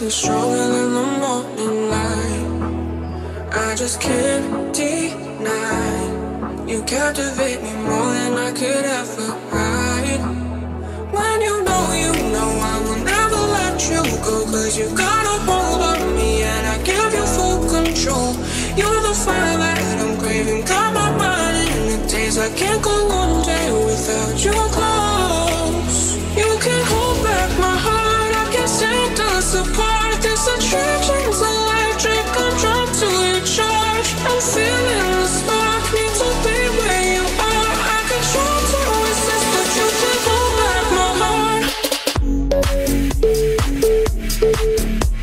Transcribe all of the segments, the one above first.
feel stronger than the morning light. I just can't deny you captivate me more than I could ever hide. When you know I will never let you go, 'cause you got a hold of me and I give you full control. You're the fire that I'm craving, got my mind in the days I can't go one day without you close. You can hold back my heart, I can set us apart. This attraction's electric, I'm drawn to your charge. I'm feeling the spark, need to be where you are. I can try to resist, but you can hold back my heart.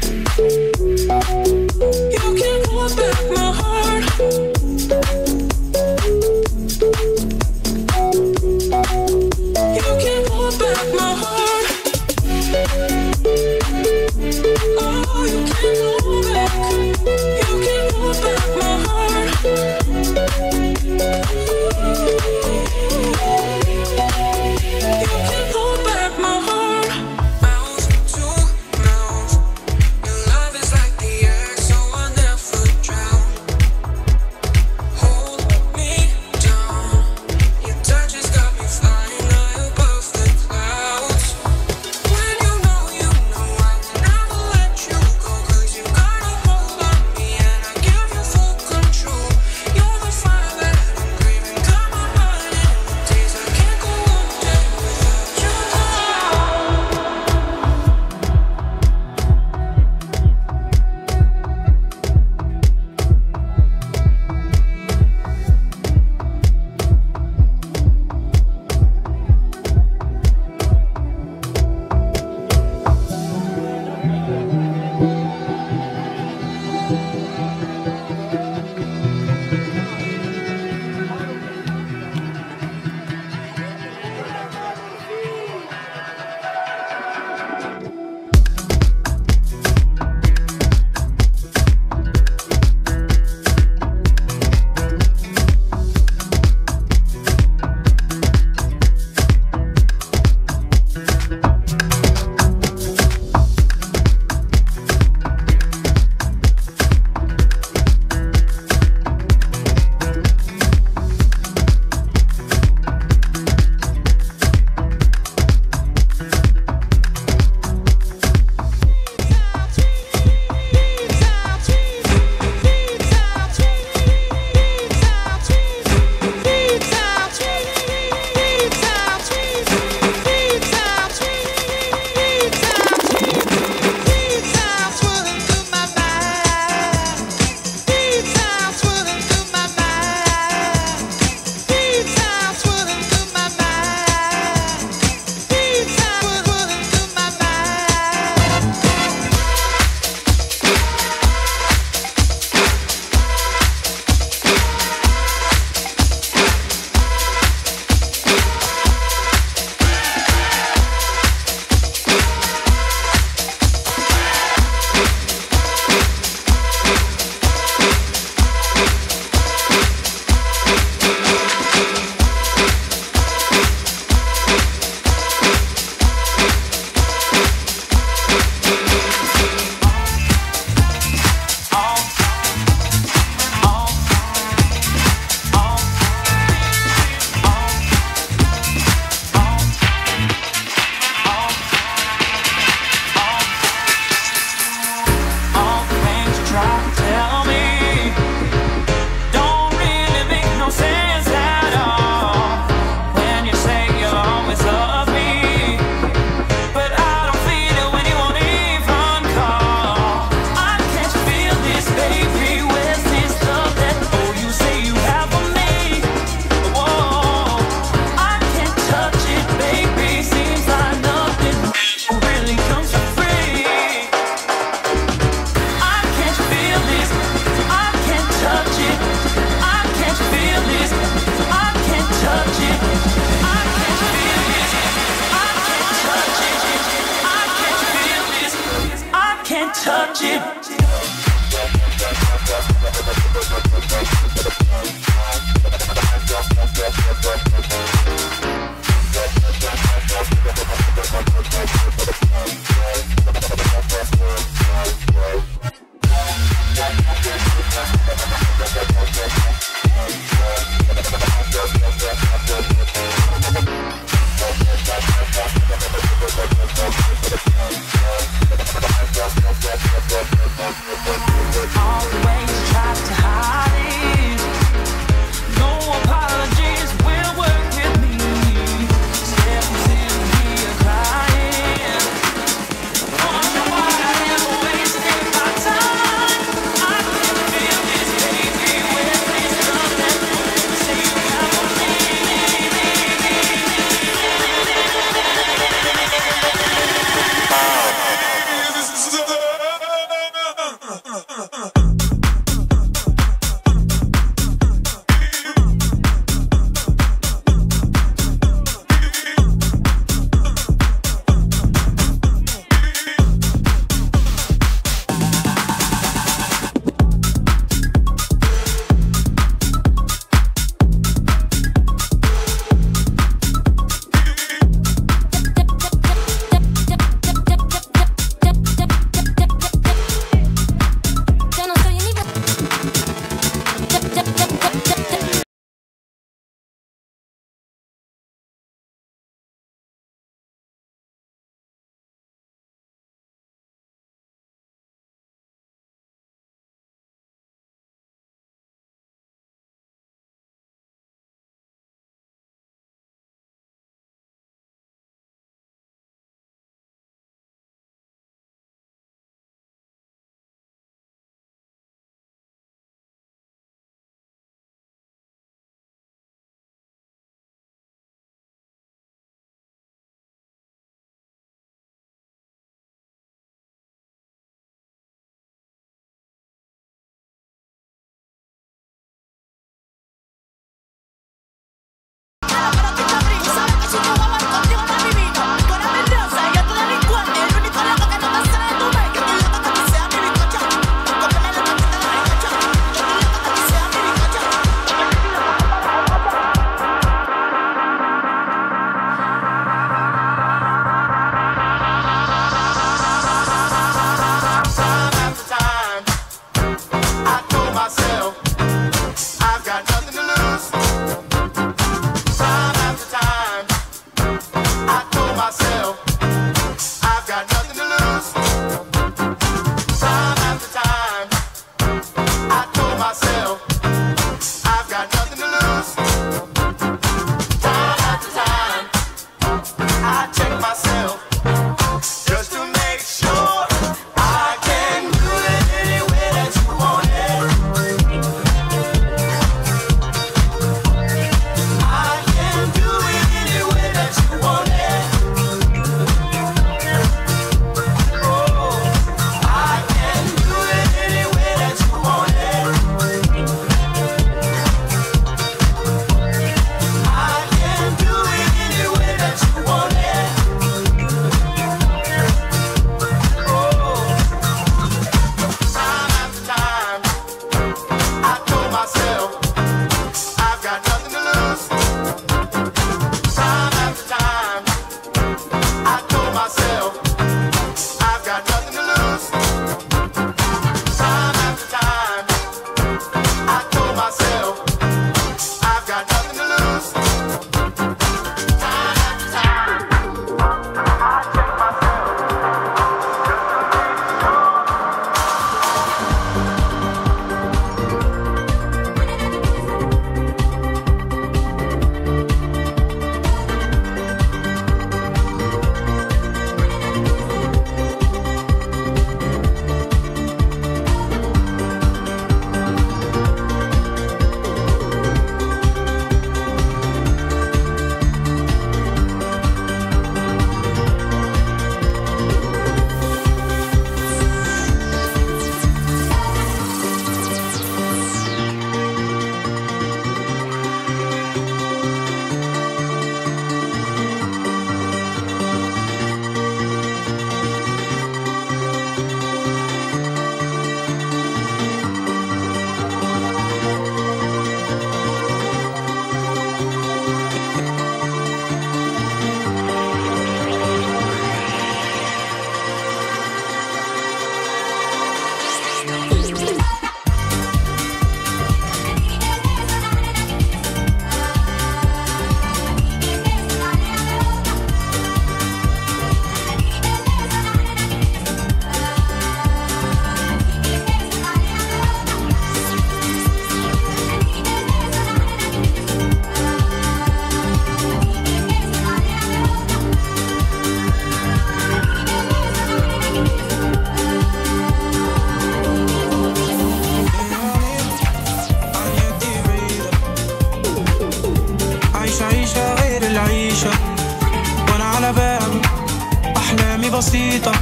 بسيطة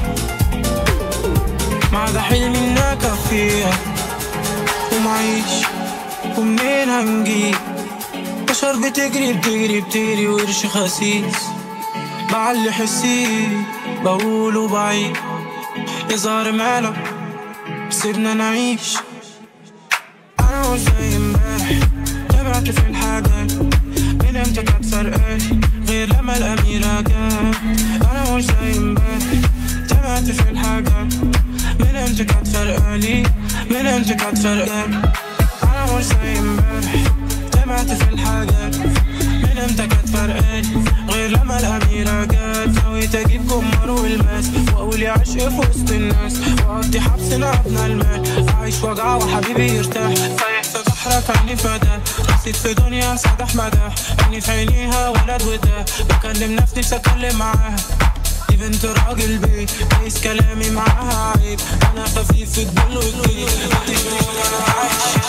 ما ده حلمي إنك فيها ومعيش ومنين هنجيب بشر بتجري بتجري بتجري وقرش خسيس بعلي حسي بقوله بعيد يظهر مالك سيبنا نعيش. أنا مش زي امبارح تابعت في الحاجات من امتى كانت فرقالي غير لما الأميرة جات. أنا مش زي امبارح تابعت في الحاجات من امتى كانت فرقالي من امتى كانت فرقالي. أنا مش زي امبارح تابعت في الحاجات من امتى كانت فرقالي غير لما الأميرة جات. نويت أجيب جمر والماس وأقول يا عشق في وسط الناس وأقضي حبسنا أبنى المال أعيش وجع وحبيبي يرتاح. سايح في بحرك عيني فداه رصيد في دنيا سدح مداح عيني في عينيها ولد وده بكلم نفسي أتكلم معاها دي بنت راجل بيت عايز كلامي معاها عيب. أنا خفيف في الدل والطيب أنا عايش.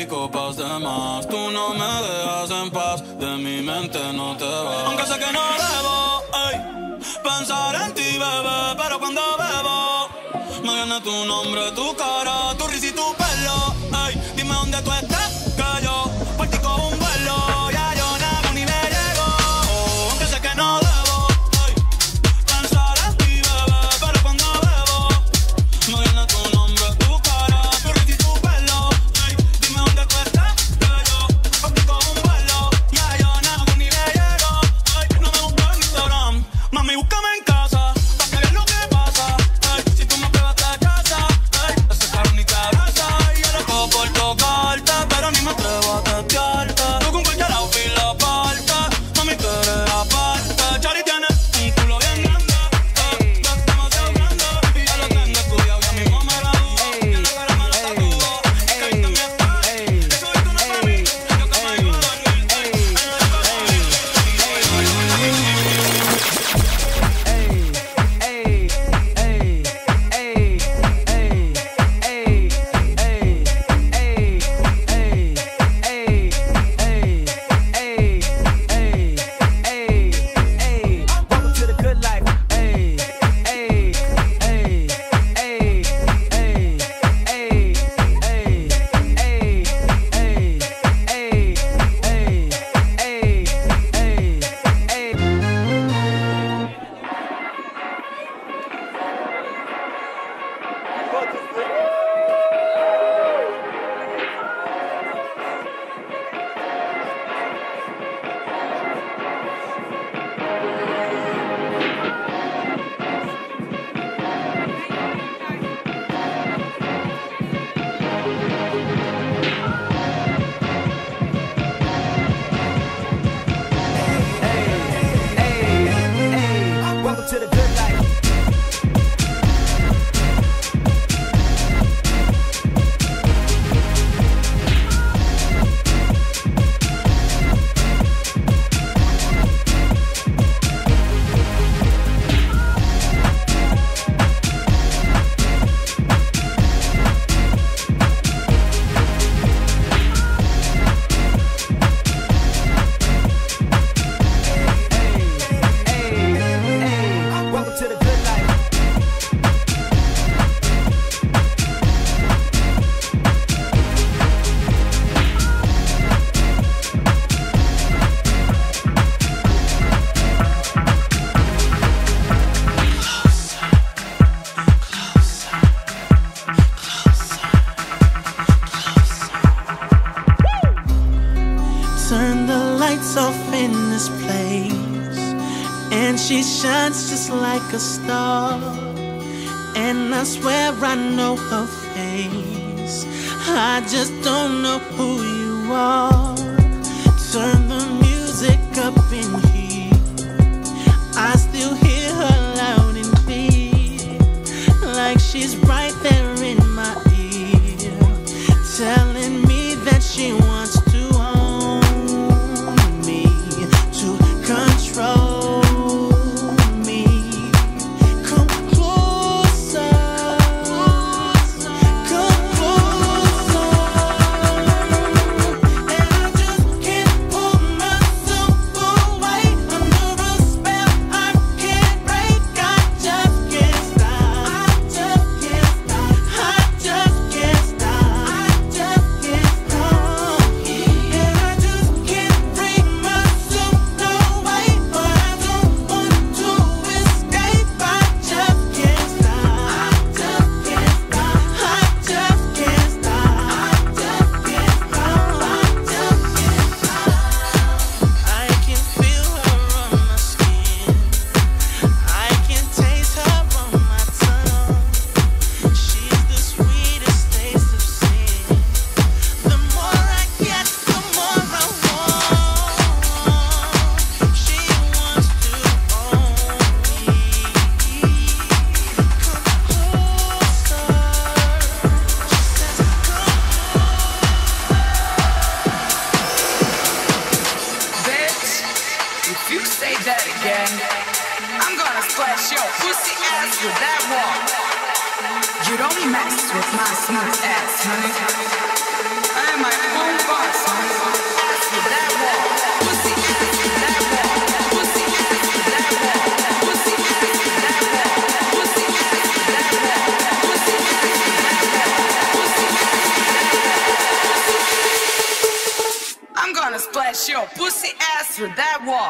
y copas de más. Tú no me dejas en paz, de mi mente no te vas. Aunque sé que no debo, ey, pensar en ti, bebé, pero cuando bebo me viene tu nombre, tu cara, tu risa y tu pelo. Ey, dime dónde tú estás, que yo por ti cojo un vuelo. Ya yo nago ni me llego, aunque sé que no debo, ey, pensar en ti, bebé, pero cuando bebo me viene tu nombre, tu cara, tu risa y tu pelo. Ey, dime dónde tú estás, que yo por ti cojo un vuelo. Ya yo nago ni me llego, ey, no me busques en Instagram, mami, búscame en casa, pa' que veas lo que pasa. Ey, si tú me pruebas de casa, ey, ese carro ni te abraza. Y yo loco por tocarte, pero ni me atrevo a testearte. Tú con cualquier outfit la parte, mami, tú eres aparte. Chari tiene un culo bien grande, demasiado grande, y ya lo tengo estudiado, ya mismo me gradúo. Tiene que me lo tatúo, es que viste mi estado, que subiste una para mí, yo que me ayudo a dormir, Welcome to the good life. Ay, ay, ay, ay, ay, ay, ay, ay, ay, ay, ay, ay, ay. Welcome to the good life. Welcome to the good life. Turn the lights off in this place, and she shines just like a star. And I swear I know her face, I just don't know who you are. Turn the music up in here, I still hear her loud and clear, like she's right there in my ear, telling me that she wants to own me, to control me. Come closer, come closer, and I just can't pull myself away under a spell I can't break. I just can't stop, I just can't stop, I just can't stop, I just can't stop, and I just can't bring myself away, but I don't want to escape. I just can't stop, I just can't stop, I just can't stop, I just can't stop, I just can't stop. I can feel her on my skin, I can taste her on my tongue. She's the sweetest taste of sin. The more I get, the more I want. She wants to own me. Come closer. She says, Bitch, if you say that again, I'm gonna splash your pussy ass with that wall. You don't mess with my smooth ass, honey. am my own boss. Ass with that wall. Pussy ass with that wall. Pussy ass with that wall. Pussy ass with that wall. Pussy ass with that wall. Pussy ass with that wall. Pussy ass with that wall. I'm gonna splash your pussy ass with that wall.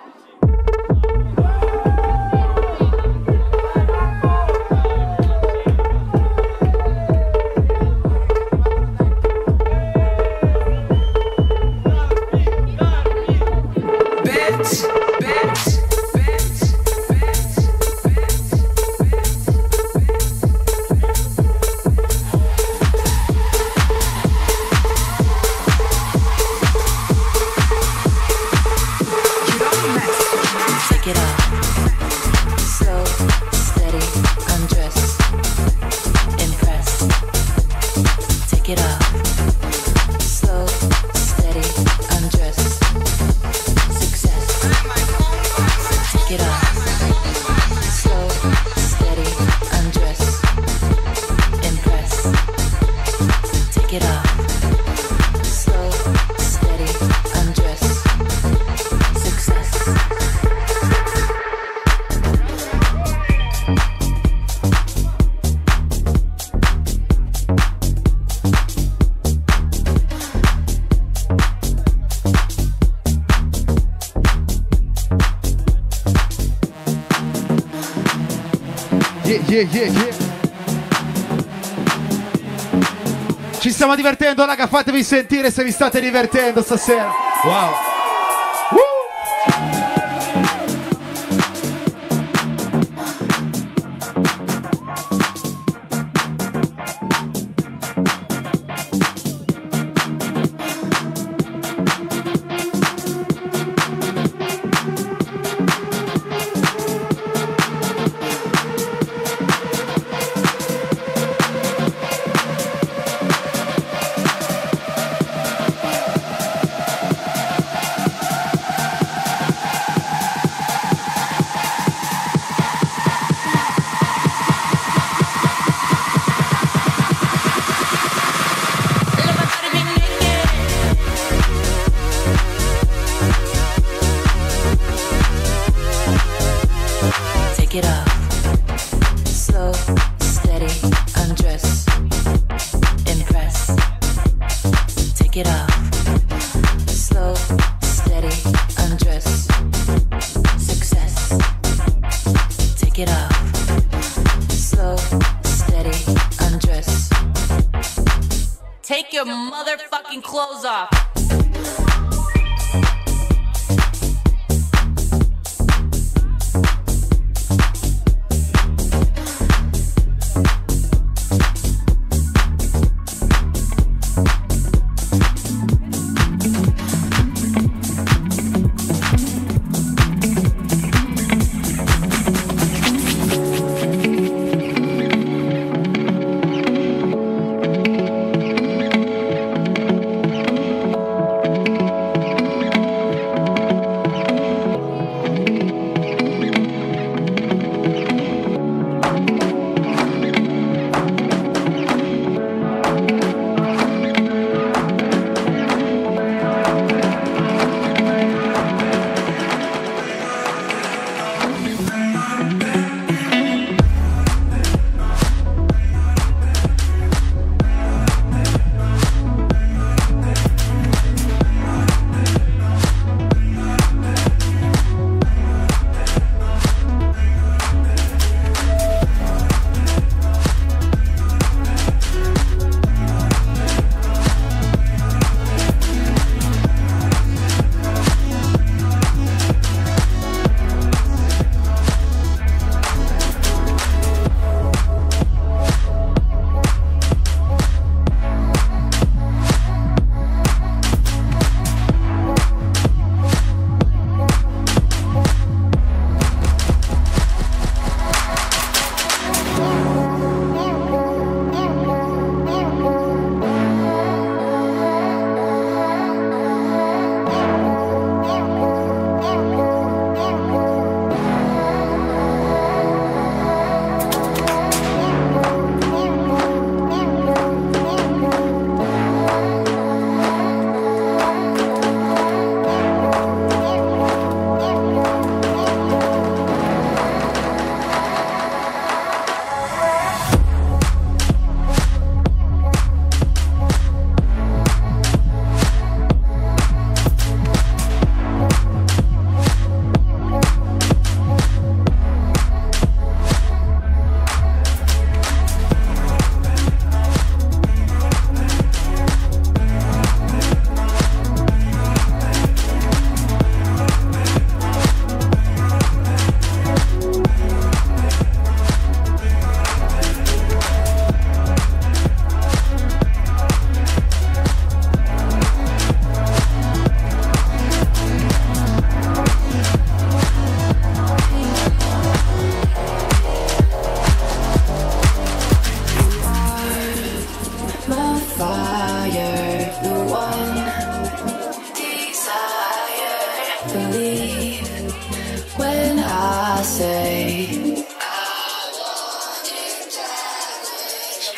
Yeah. Ci stiamo divertendo, raga, fatevi sentire se vi state divertendo stasera. Wow. Take your motherfucking clothes off.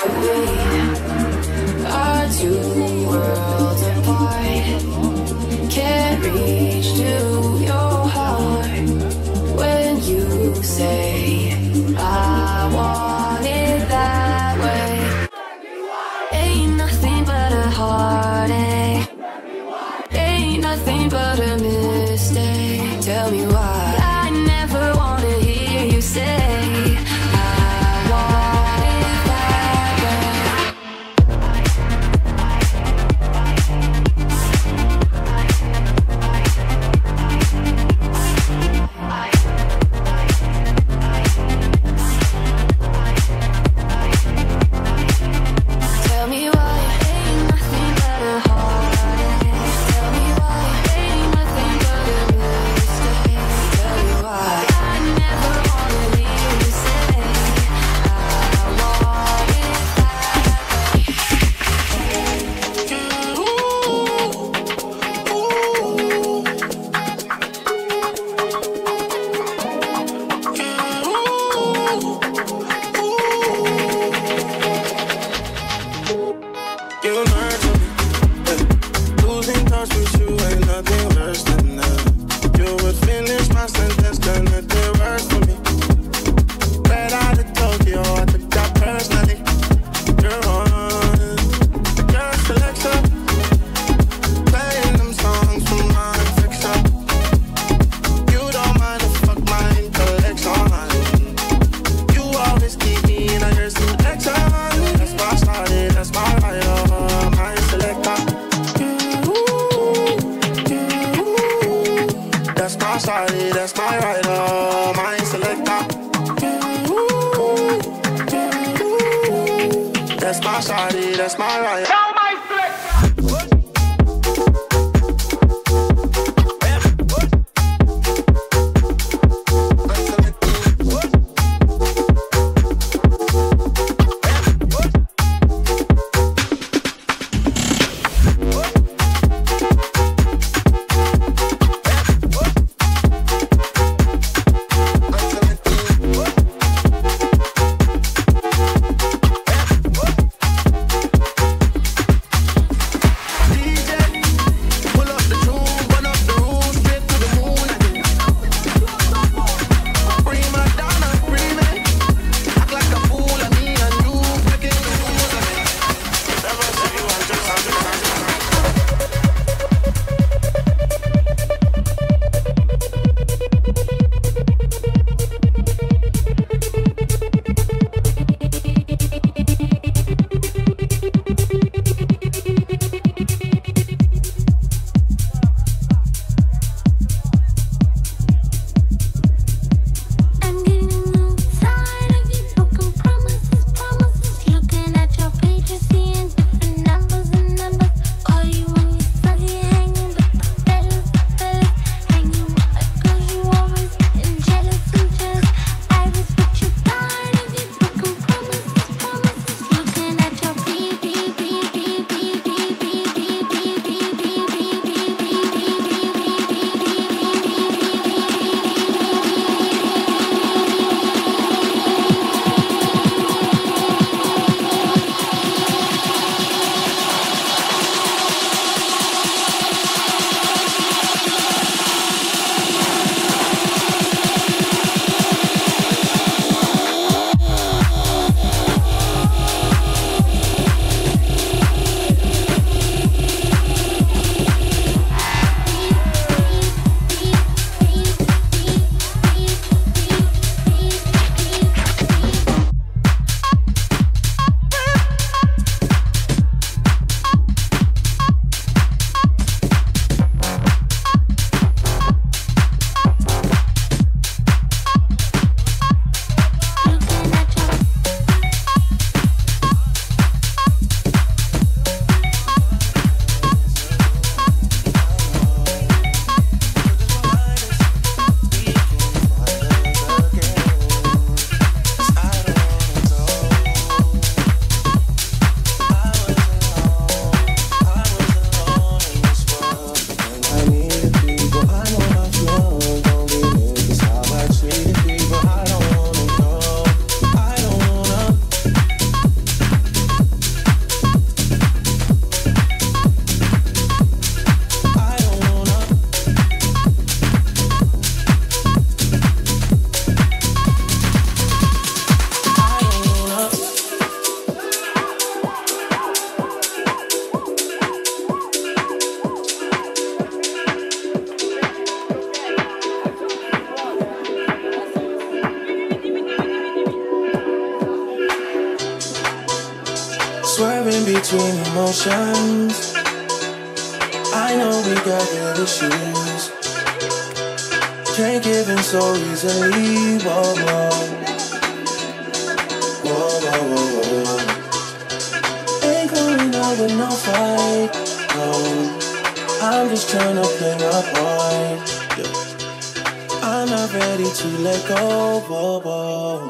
Our two worlds apart. Can't reach to your heart when you say I want it that way. Ain't nothing but a heartache. Ain't nothing but a mistake. Tell me why I never wanna hear you say I want it that way. Tell me why ain't nothing but a heartache. Tell me why ain't nothing but a mistake. Tell me why I never wanna hear you say I want it that You nurture me, yeah. Losing touch with you ain't nothing worse than that. You would finish my sentence, turn it the worst for me. Right out of Tokyo, I took that personally. You're on it, your selection. Playing them songs from my fiction. You don't mind to fuck my intellection. You always keep me in your selection. That's my started, that's my right. My selector. That's my started, that's my right. My selector. That's my started, that's my right. Swerving between emotions. I know we got real issues. Can't give in so easily. Whoa, whoa. Whoa, whoa, whoa, whoa. Ain't going out with no fight. No, I'm just trying to play my part. Yeah. I'm not ready to let go. Whoa, whoa.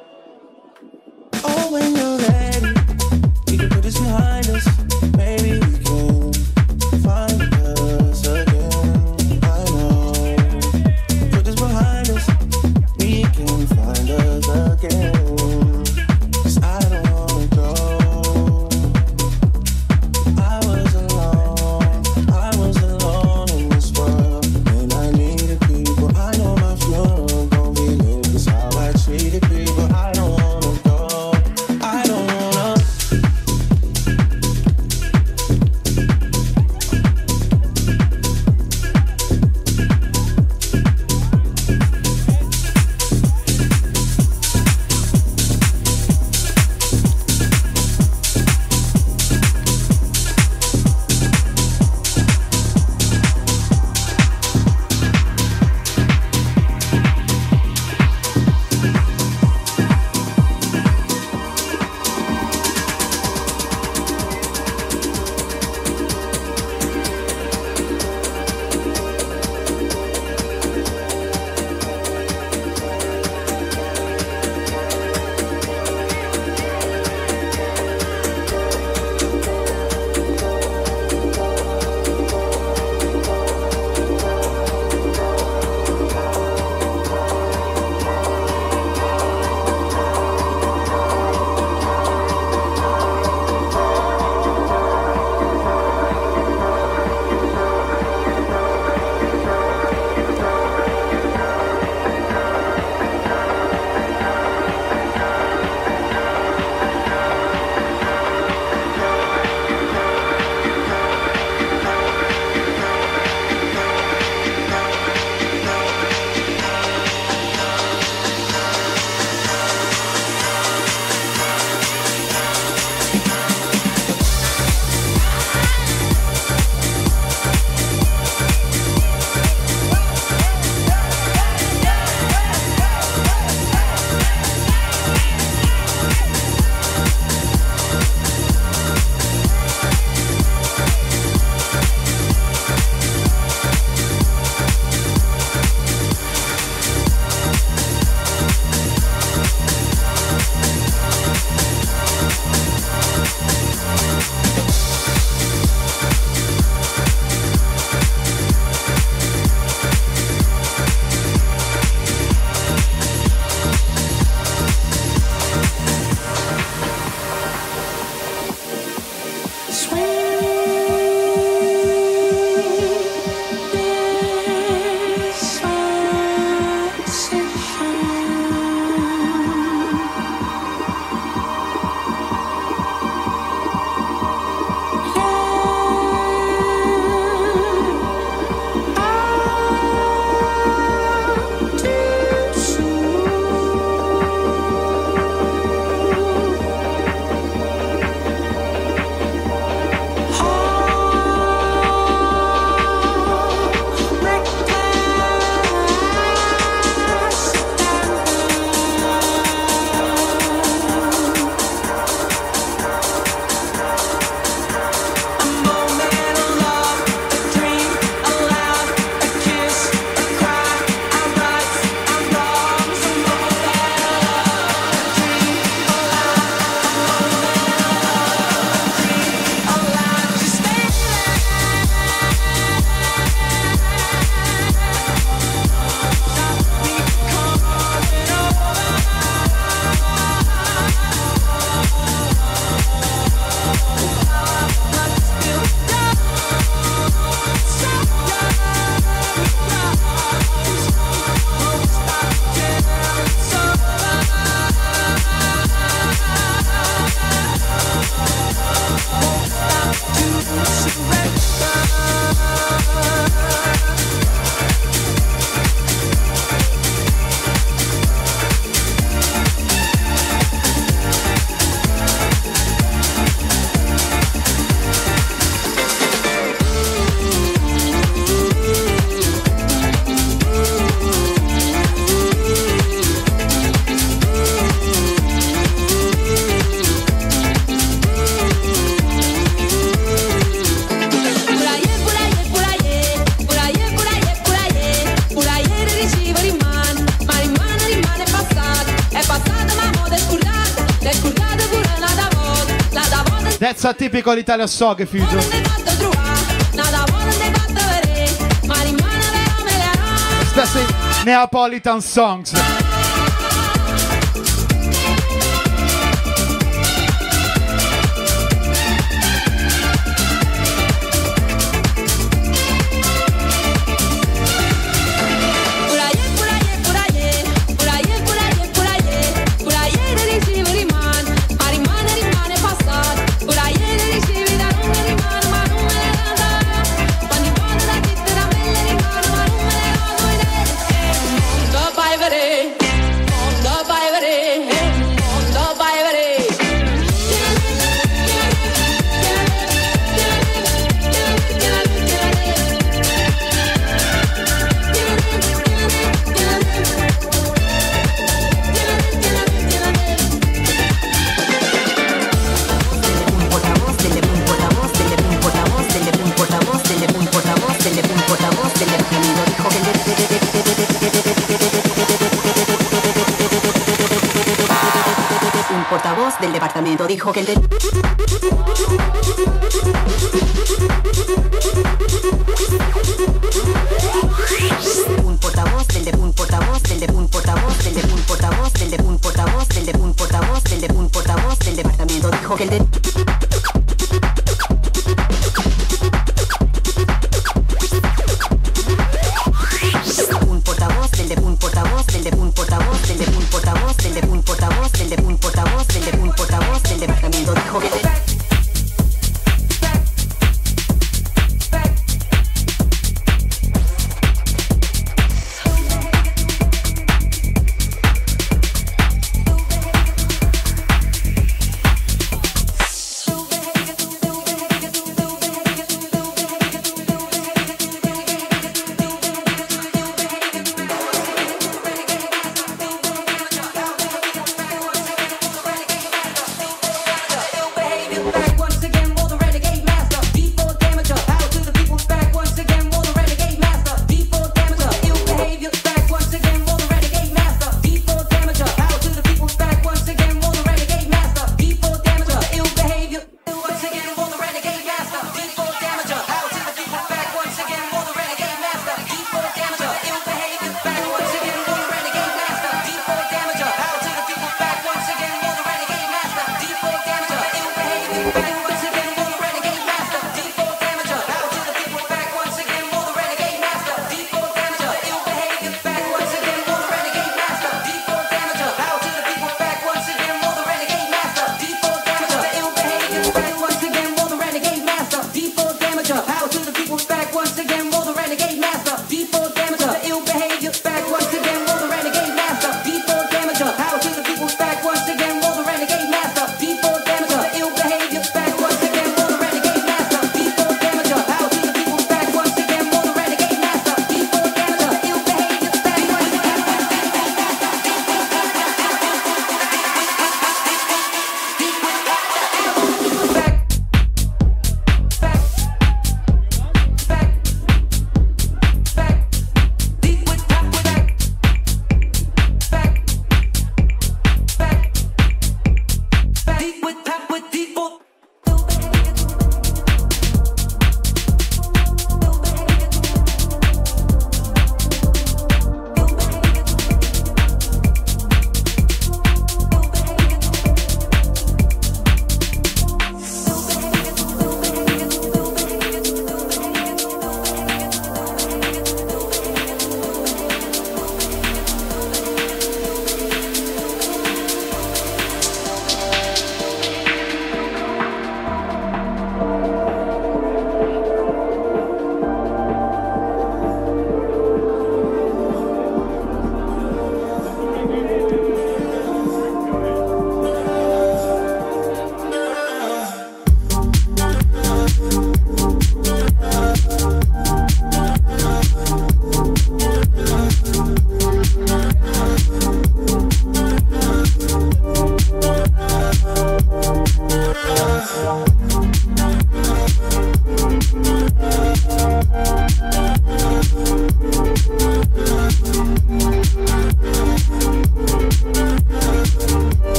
Oh, when you're ready, we can put this behind us. Maybe we can find us again. I know. Put this behind us. We can find us again. 'Cause I don't wanna go. I was alone in this world. And I needed people. I know my funeral gon' be lit. 'Cause how I treated people. That's a typical Italian song, figlio. Especially Neapolitan songs. Portavoz del departamento dijo que el un portavoz del un portavoz del un portavoz del un portavoz del un portavoz del un portavoz del un portavoz del departamento dijo que el un portavoz del un portavoz del un portavoz del un portavoz del un portavoz del un portavoz del un portavoz del departamento dijo que Baby,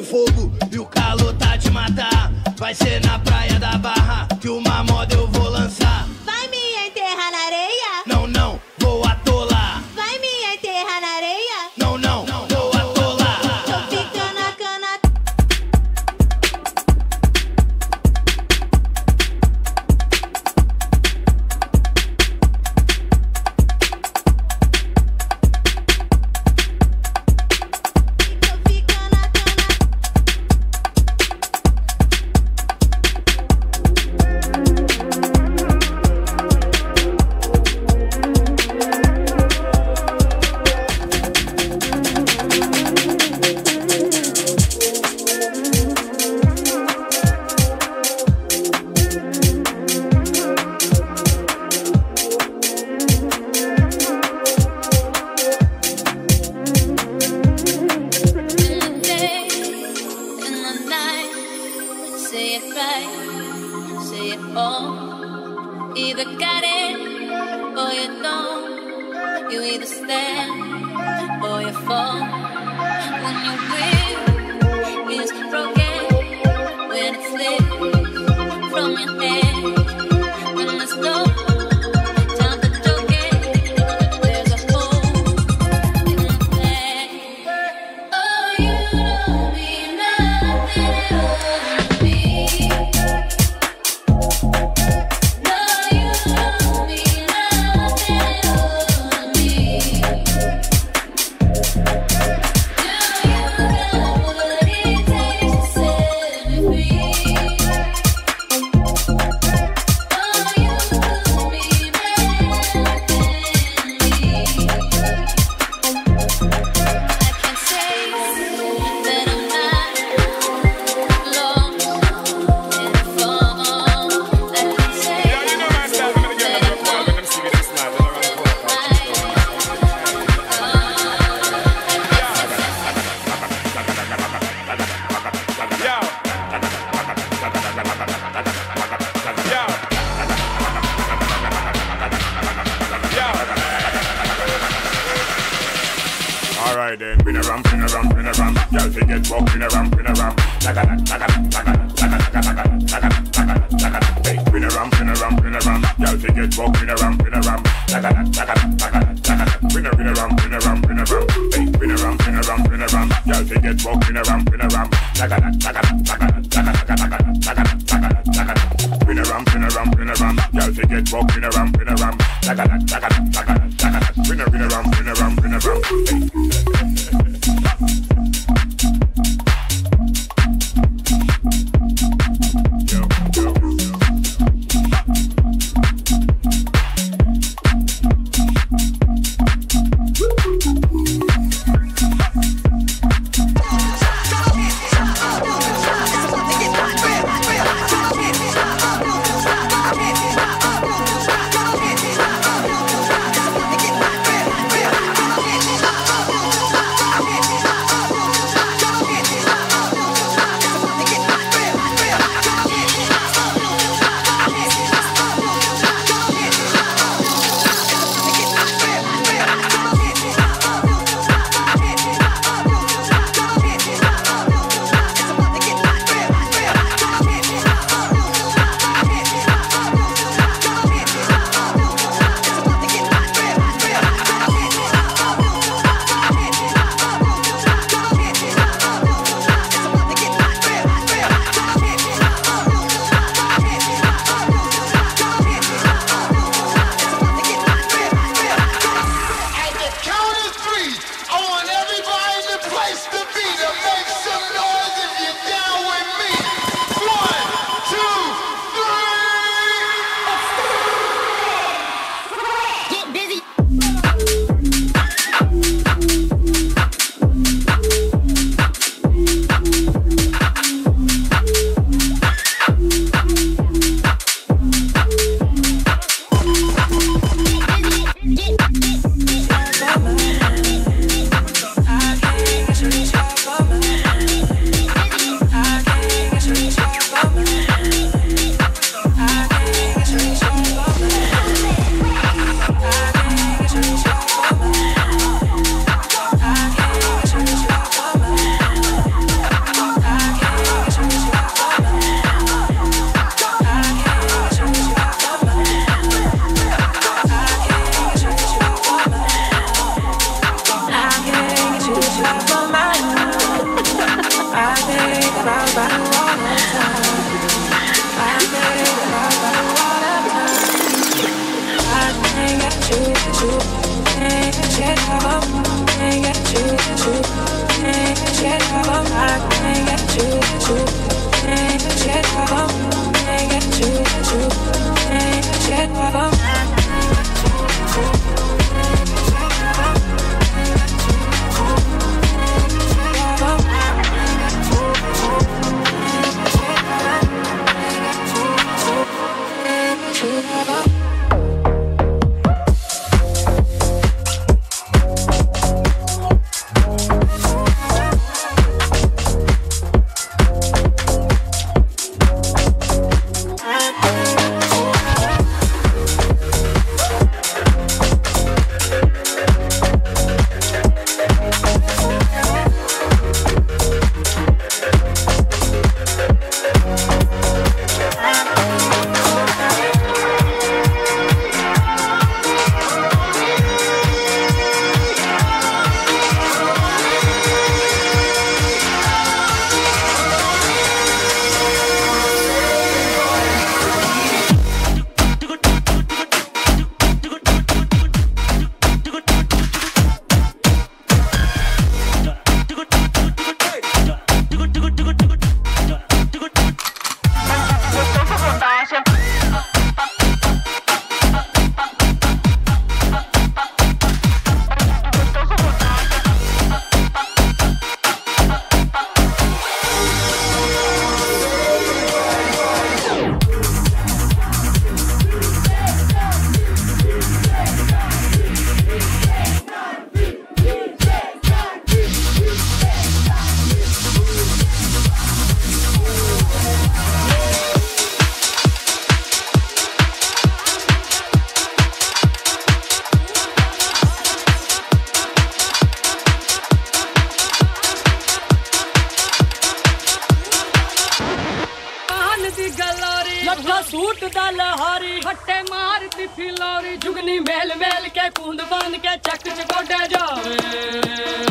fogo e o calor tá de matar. Vai ser na praia da Barra que uma moda eu vou lançar. Vai me enterrar na areia? Não, não, vou atolar. Vai me enterrar na areia? Não, não, vou atolar. Tô ficando a cana. Tô ficando a cana. Say it right, say it all. Either got it or you don't. You either stand or you fall. When your will is broken, when it slips from your hand, when there's no time to joke it, there's a hole in the plan. Oh, you don't mean nothing at all to me. No, you don't mean nothing at all to me. Do you know what it takes to set me free? Oh, you do me better than me. I can say that I'm not lost in the fall. I can say Alright then, spin around, spin around, spin around. Y'all take it, walk, spin around, spin around. Hey, spin around, spin around, spin around. Y'all take it, walk, spin around, spin around. Spin around, spin around, spin around. Hey, spin around, spin around, spin around. Y'all take it, walk, spin around, spin around. Spin around, spin around, spin around. Y'all take it, walk, spin around, spin around. Spin around, spin around, spin around. Hey. Get लट्ठा suit दा लहारी फट्टे मारती Phillauri जुगनी mail mail के कूंद बांध के चक चकोड़े जावे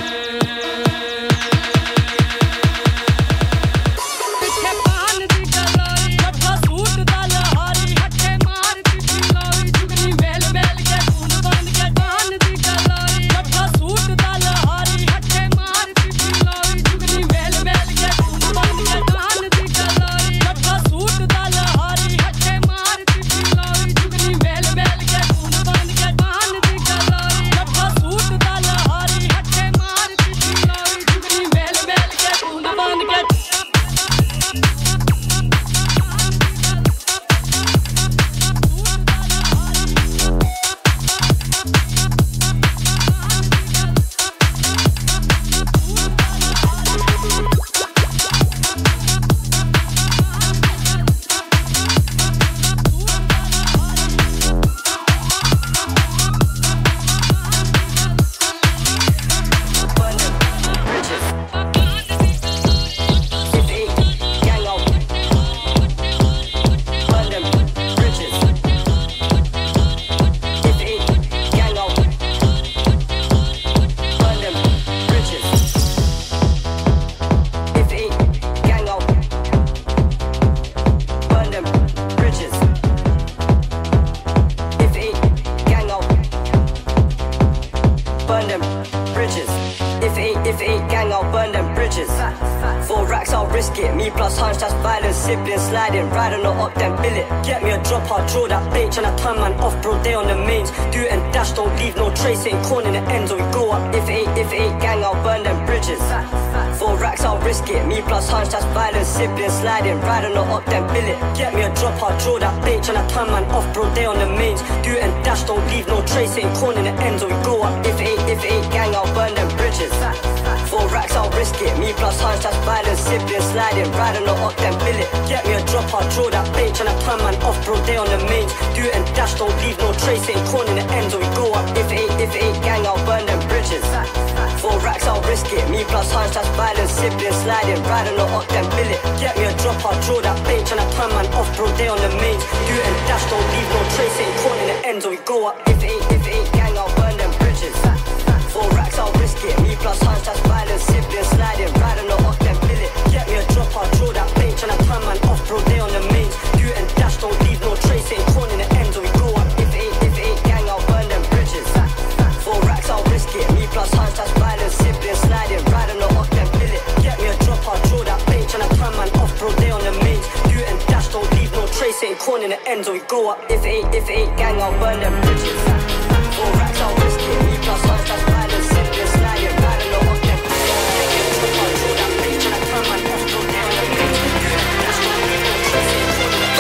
ends or we go up. If it ain't gang, I'll burn them bridges. 4 racks, I'll risk it. Me plus us, that's violence, sickness. Now you're riding the hot them. Control that bitch, and I turn my nostril down the bitch. That's why we don't trust it.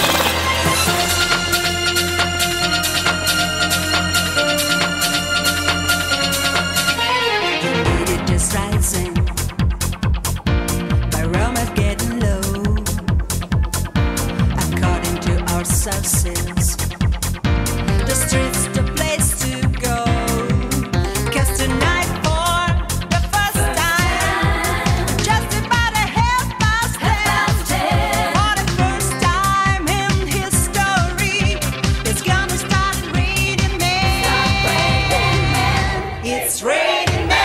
Just rising, barometer getting low. According to our sources, the streets the place to go. 'Cause tonight for the first time, just about a 10:30. For the first time in history, it's gonna start raining men. It's raining men.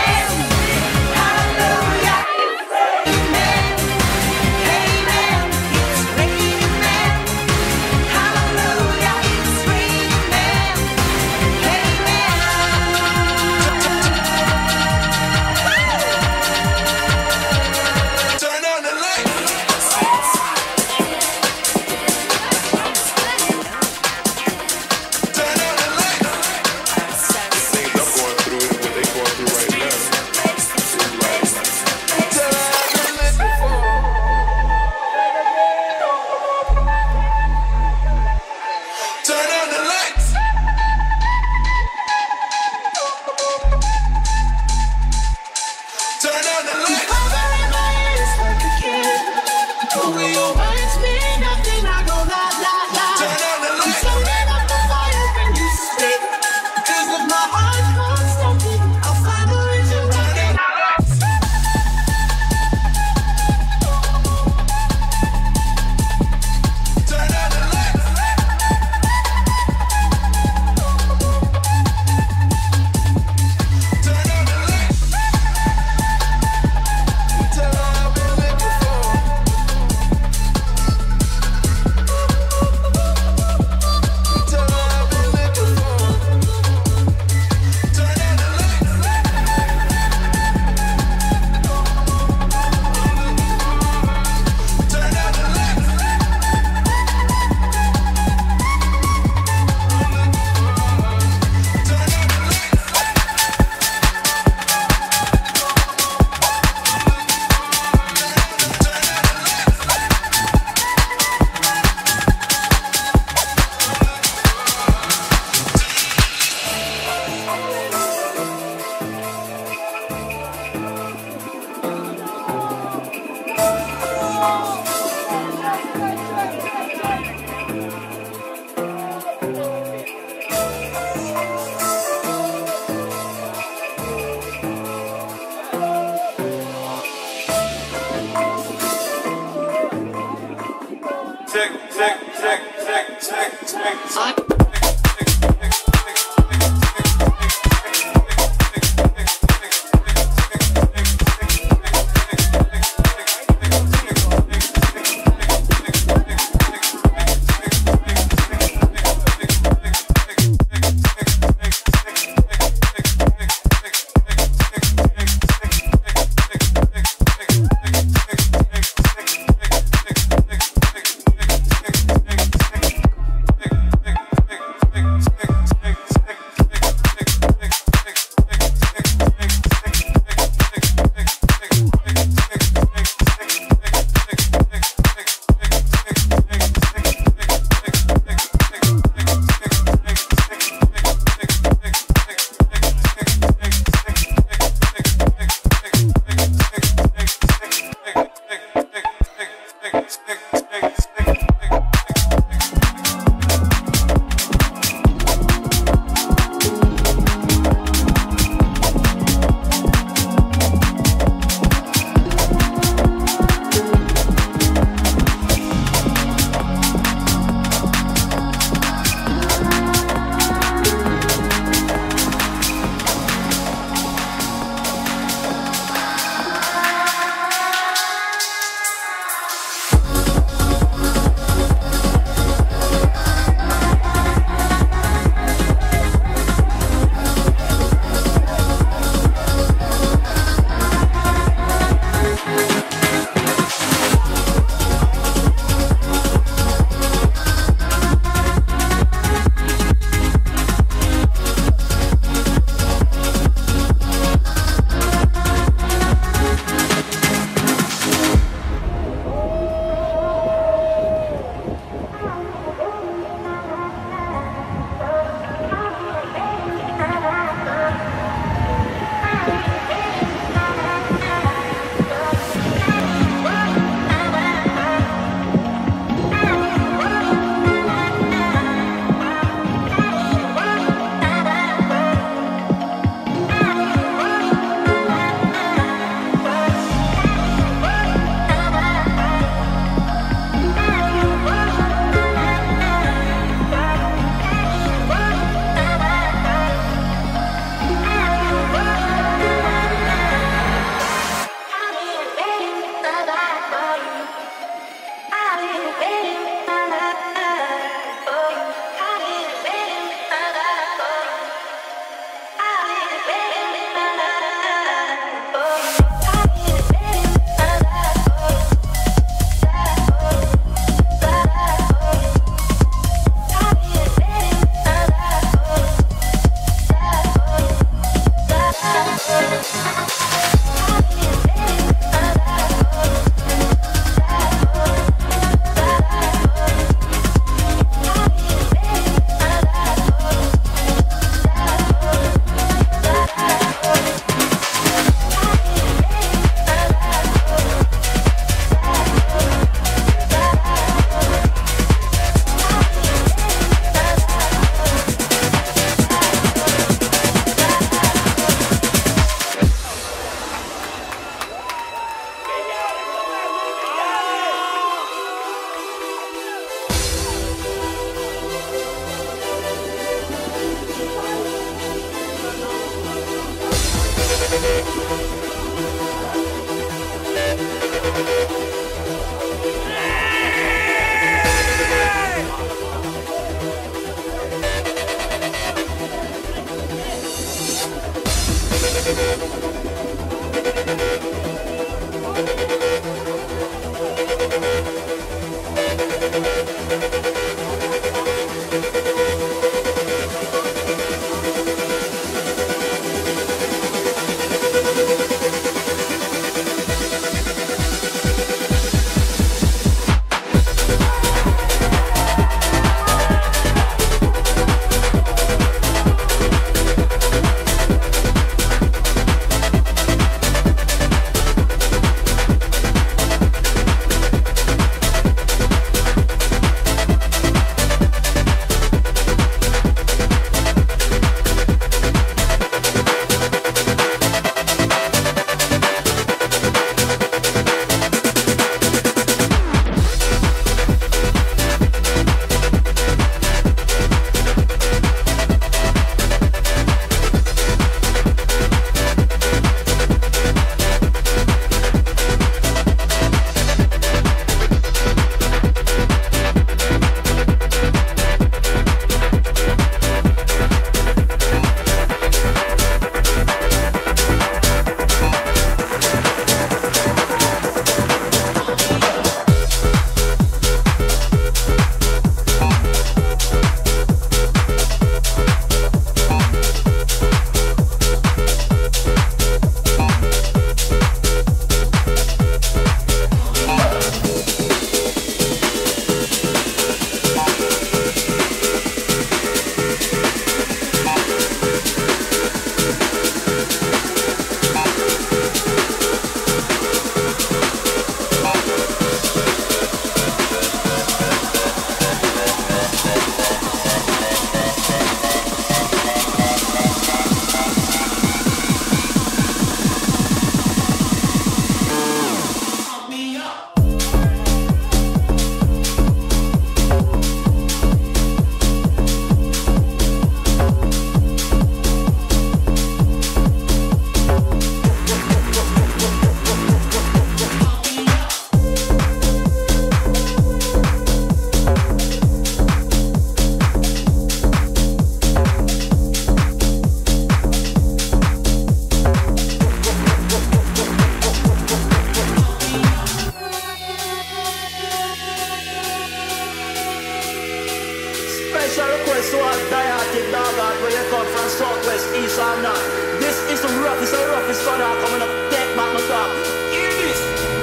Special request to all die-hearted dog where you come from, southwest, east or north. This is the roughest fun coming up. Take back my dog. Hear this.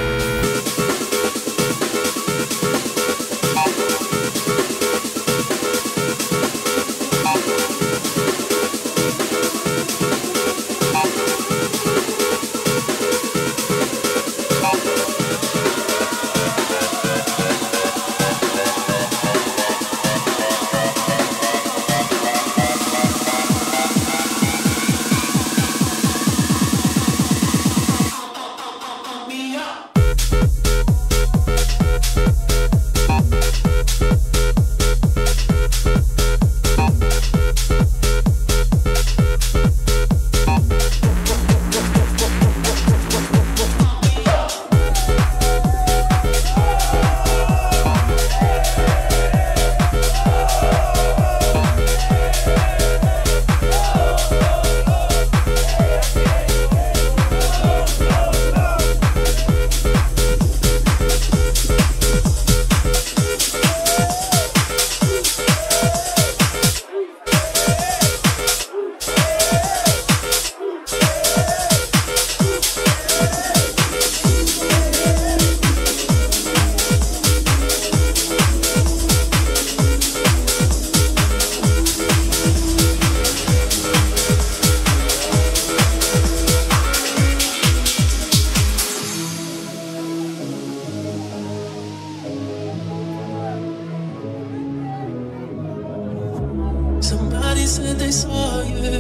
Somebody said they saw you.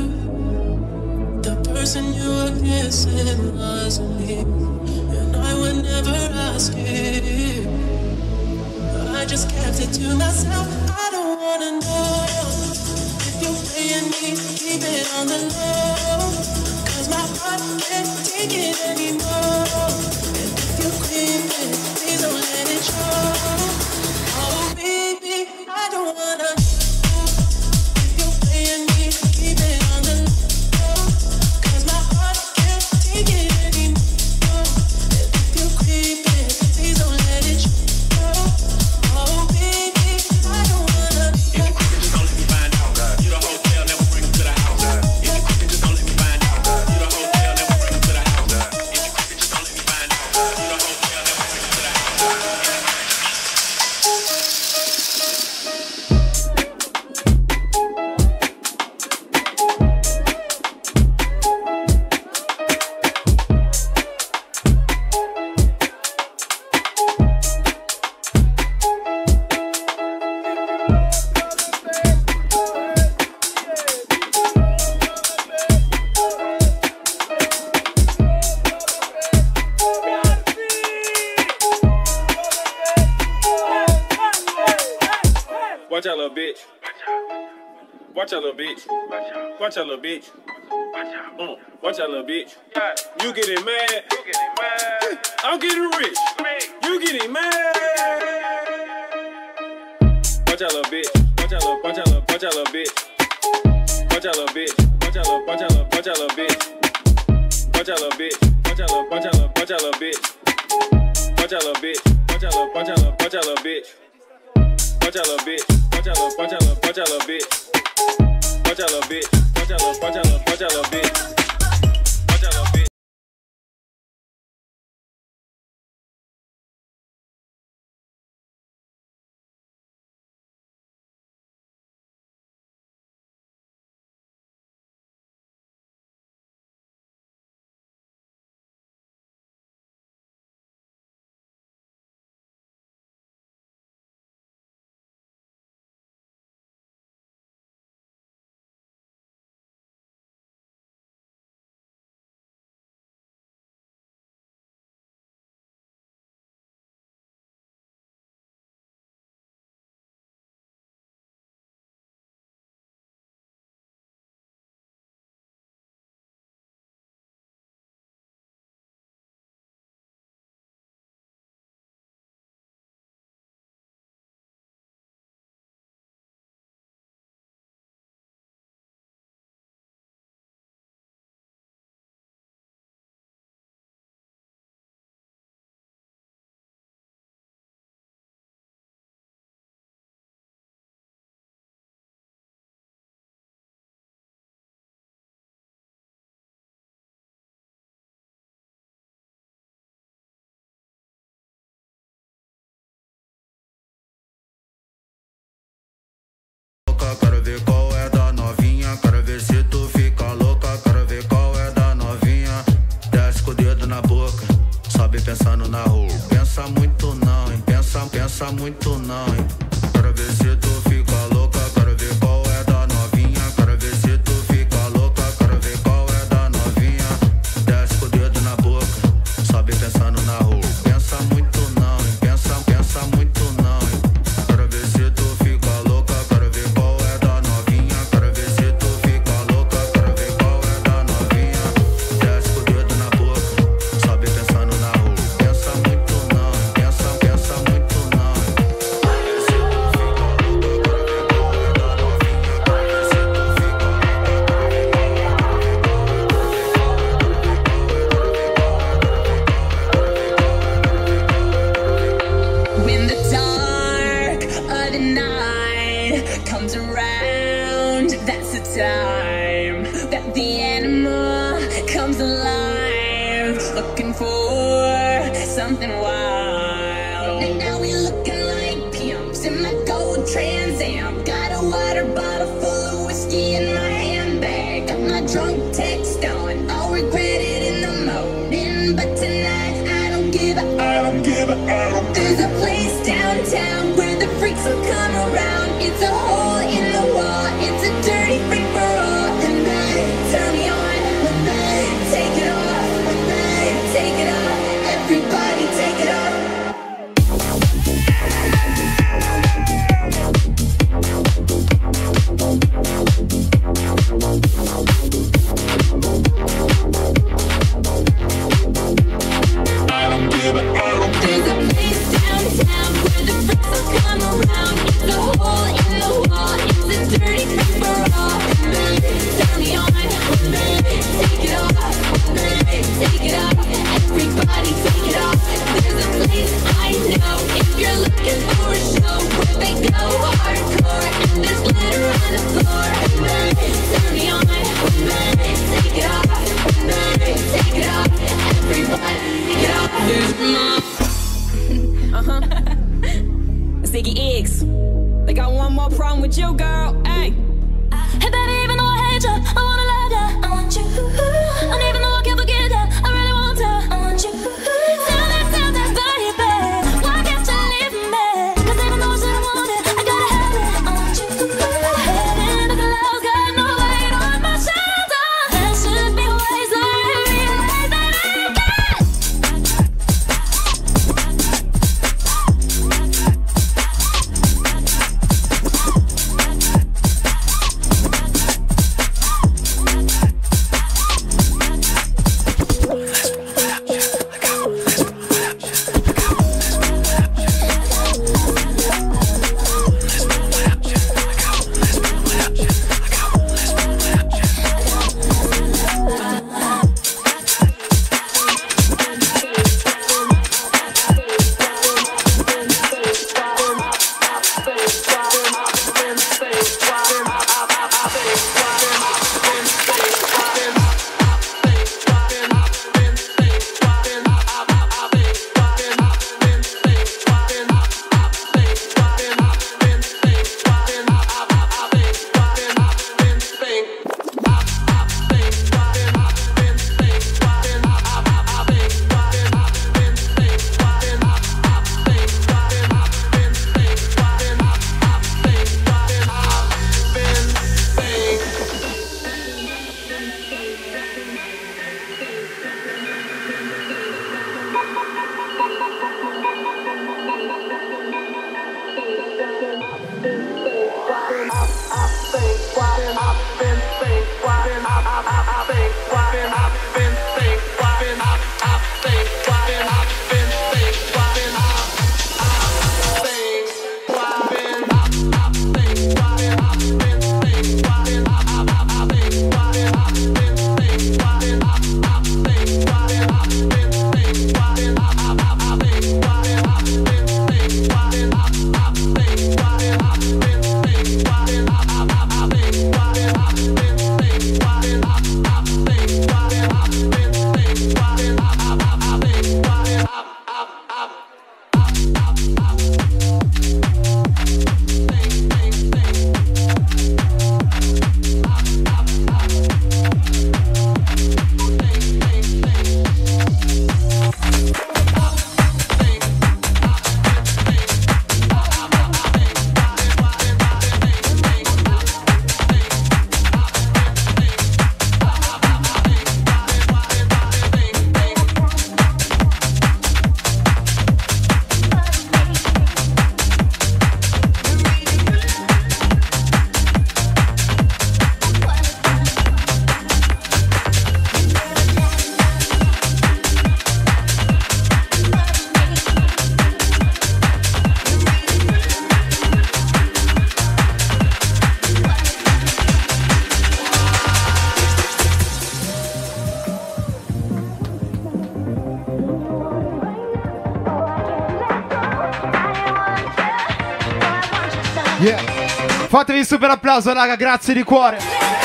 The person you were kissing wasn't me, and I would never ask you. I just kept it to myself. I don't wanna know if you're playing me. Keep it on the low, 'cause my heart can't take it anymore. And if you're Watch out, little bitch. Watch out, little bitch. Watch out, little bitch. Watch out, little bitch. You getting mad? I'm getting rich. You getting mad? Watch out, little bitch. Watch out, little bitch. Watch out, little bitch. Watch out, little bitch. Watch out, little bitch. Watch out, little bitch. Watch out, little bitch. Watch out, little bitch. Watch out, little bitch. Watch out, little bitch. Watch out, little bitch. Watch out, little bitch. Watch out, little bitch. Watch out, little bitch. Watch out, little bitch. Watch out, little bitch. Quero ver qual é da novinha. Quero ver se tu fica louca. Quero ver qual é da novinha. Desce com o dedo na boca, sobe pensando na rua. Pensa muito não, hein? Pensa muito não, hein? Quero ver se tu fica louca. Quero ver qual é da novinha. Quero ver se tu fica louca. Quero ver qual é da novinha. Desce com o dedo na boca, sobe pensando na rua. Pensa muito não, hein? Pensa muito não, hein? Quero ver se tu fica louca. Quero ver qual é da novinha. Quero ver se tu fica louca. Quero ver qual é da novinha. Desce com o dedo na boca, sobe pensando na rua. Pensa muito não, hein? Pensa muito não, hein? Quero ver se tu fica louca. Quero ver qual é da novinha. Quero ver se tu fica When the dark of the night comes around, that's the time that the animal comes alive, looking for something wild. And now we looking like pimps in my gold Trans Am. Got a water bottle full of whiskey in my handbag. Got my drunk text on, I'll regret it in the morning. But tonight I don't give a. There's a place downtown where the freaks will come around. It's a hole in the wall, it's a dirty freak for all. And they turn me on when they take it off. When they take it off, everybody take it off. There's a place downtown where the freaks will come around. It's a hole in the wall, it's a dirty freak for all. And they turn me on when they take it off. When they take it off, everybody take it off. There's a place I know if you're looking for a show where they go hardcore and there's glitter on the floor. And they turn me on when they take it off. When they take it off, everybody take it off. There's my Ziggy X. They got one more problem with you, girl. Hey. Hey, baby, even though I hate you, I wanna love ya. I want you. And even though I can't forget ya, I really want ya. I want you. Tell that baby, why can't you leave me? 'Cause even though I said I want it, I gotta have it. I want you. Head in the clouds, got no weight on my shoulder. There should be ways to realize that I got. Yeah. Fatevi un super applauso, raga, grazie di cuore.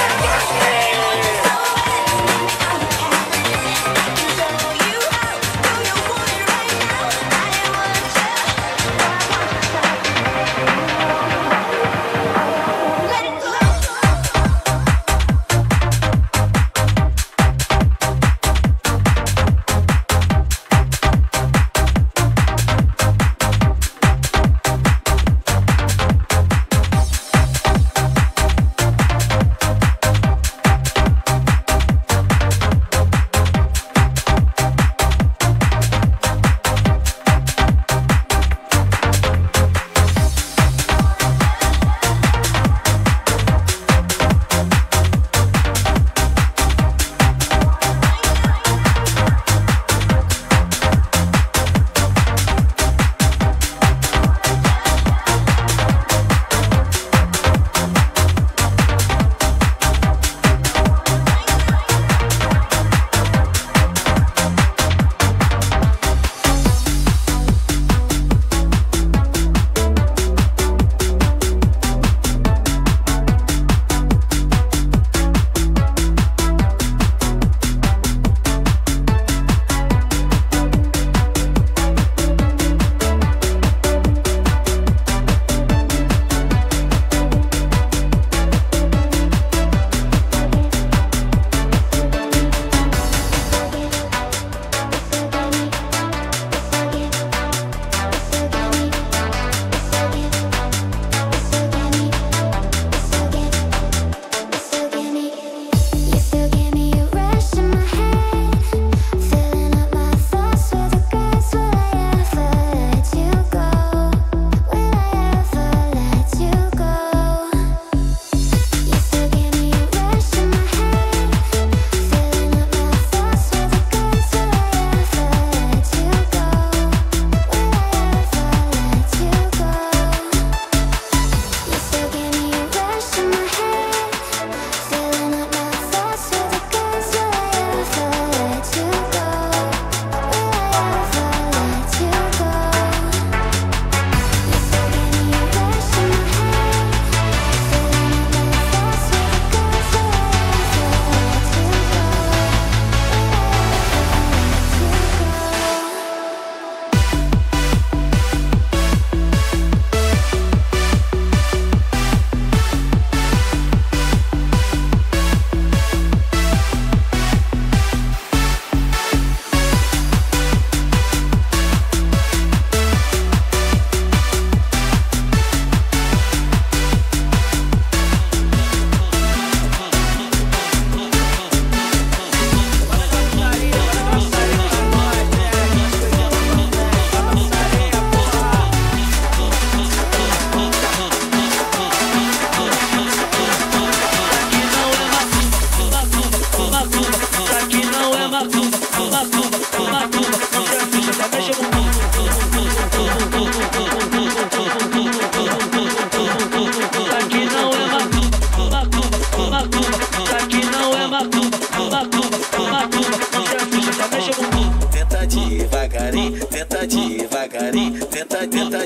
Tenta devagarinho, tenta devagarinho, tenta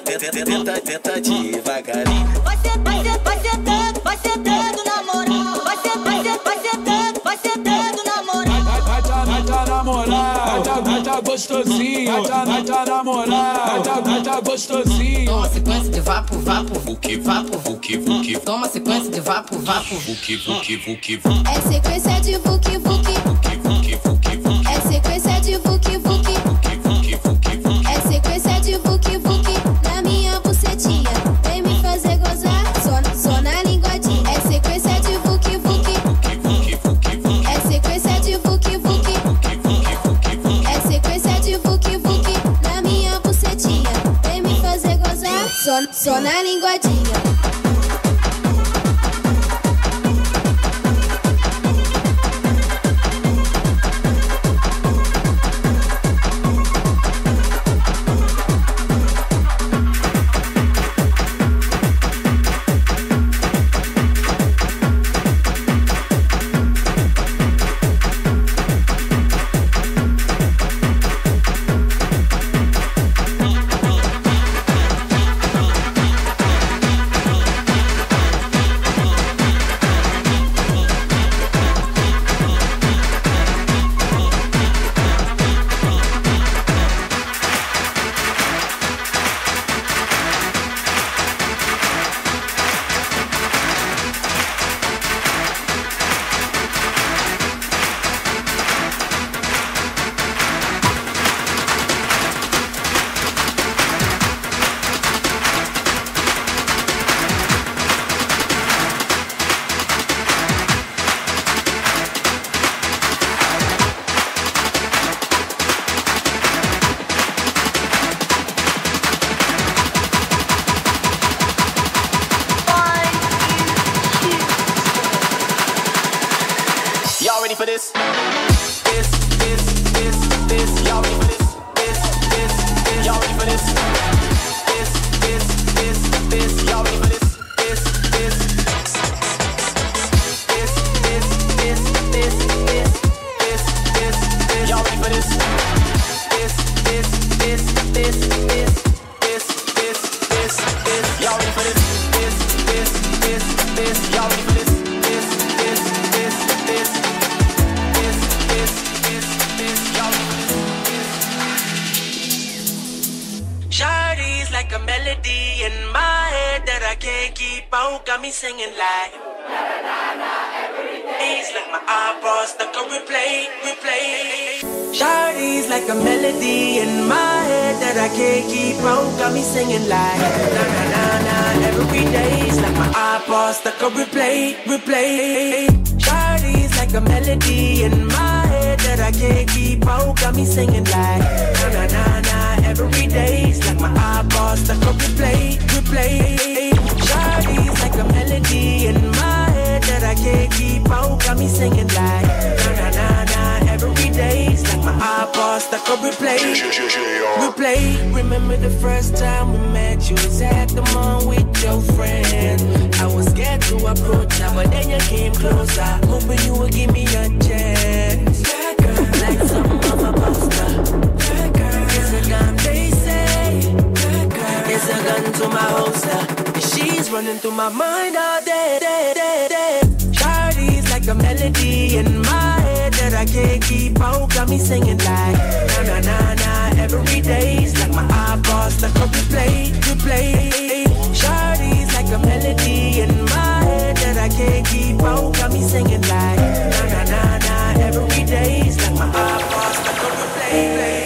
devagarinho. Vai sentando na moral. Vai sentando na moral. Vai tá na moral, vai tá gostosinho. Vai tá na moral, vai tá gostosinho. Toma sequência de vapo, vuki, vapo, vuki, vuki. Toma sequência de vapo, vuki, vuki, vuki, vuki. É sequência de vuki, vuki. É sequência de vuki, vuki. É sequência de vuki, vuki. Na minha bucetinha, vem me fazer gozar. Só na linguadinha. É sequência de vuki, vuki. É sequência de vuki, vuki. É sequência de vuki, vuki. Na minha bucetinha, vem me fazer gozar. Só na linguadinha. for this? This, y'all ready for this? This, y'all ready for this? This, y'all ready for this? This, y'all ready for this? This, y'all ready for this? Y'all ready for this? Shawty's like a melody in my head that I can't keep out, got me singing like it's like my iPod stuck on replay. Shawty's like a melody in my head that I can't keep out, got me singing like na na na na every day. It's like my iPod stuck on replay. Shawty's like a melody in my head that I can't keep out, got me singing like na na na na every day. It's like my iPod stuck on replay. Shawty's like a melody in my head that I can't keep out, got me singing like na na na na every day. It's like my iPod stuck on replay. Remember the first time we met, you was at the mall with your friend. I was scared to approach you, but then you came closer, hoping you would give me a chance. That girl, like something of a poster. That girl, it's a gun, they say. That girl, it's a gun to my holster. She's running through my mind all day. Shawty's like a melody in my head that I can't keep out, got me singing like na na na na every day. It's like my iPod stuck on replay. Shawty's like a melody in my head that I can't keep out, got me singing like na na na na every day. It's like my iPod stuck on replay.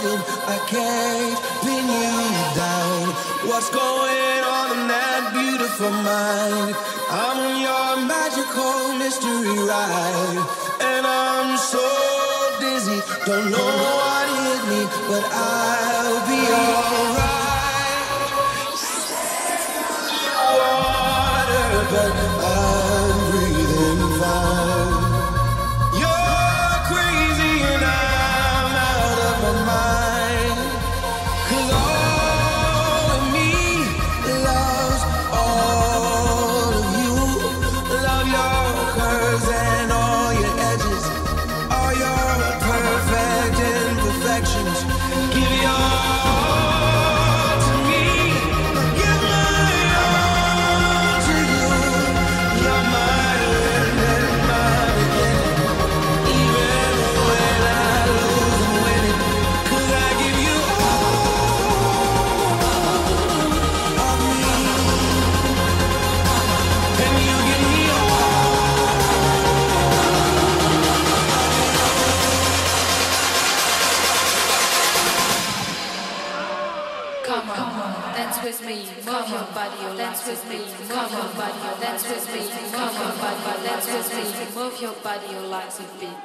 hidden, I can't pin you down. What's going on in that beautiful mind? I'm on your magical mystery ride, and I'm so dizzy, don't know what hit me, but I'll be alright. Water, but I'm breathing fine. You're crazy and I'm out of my mind, 'cause all of me loves all of you. Love your curves and all your edges, all your perfect imperfections. Give your all to me, give my all to you. You're my end and my beginning, even when I lose I'm winning, 'cause I give you all of me, and you give me Come on, dance with me, move your body, dance with me, move your body, dance with me, move your body, dance with me, move your body, your legs a beat.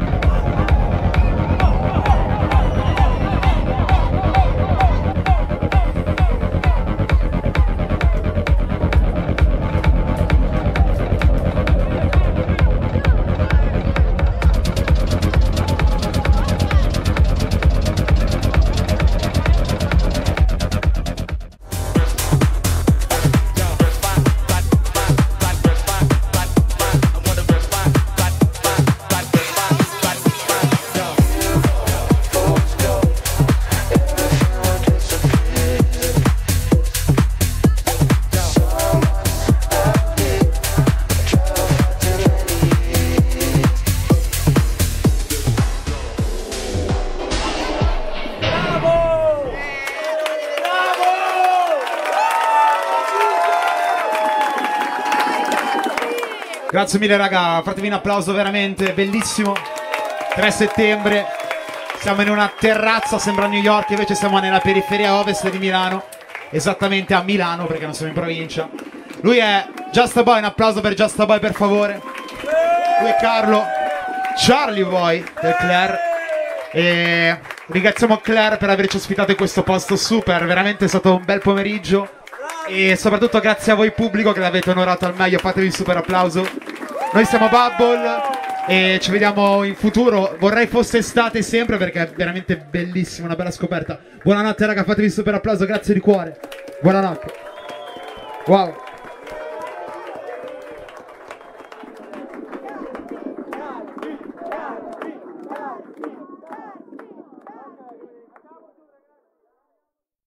Grazie mille raga, fatevi un applauso, veramente bellissimo. 3 settembre, siamo in una terrazza, sembra New York, invece siamo nella periferia ovest di Milano, esattamente a Milano perché non siamo in provincia. Lui è Just a Boy, un applauso per Just a Boy per favore. Lui è Carlo, Charlie Boy del Claire, e ringraziamo Claire per averci ospitato in questo posto super, veramente è stato un bel pomeriggio. E soprattutto grazie a voi pubblico che l'avete onorato al meglio, fatevi un super applauso. Noi siamo Bubble e ci vediamo in futuro. Vorrei fosse estate sempre perché è veramente bellissimo, una bella scoperta. Buonanotte raga, fatevi un super applauso, grazie di cuore. Buonanotte. Wow.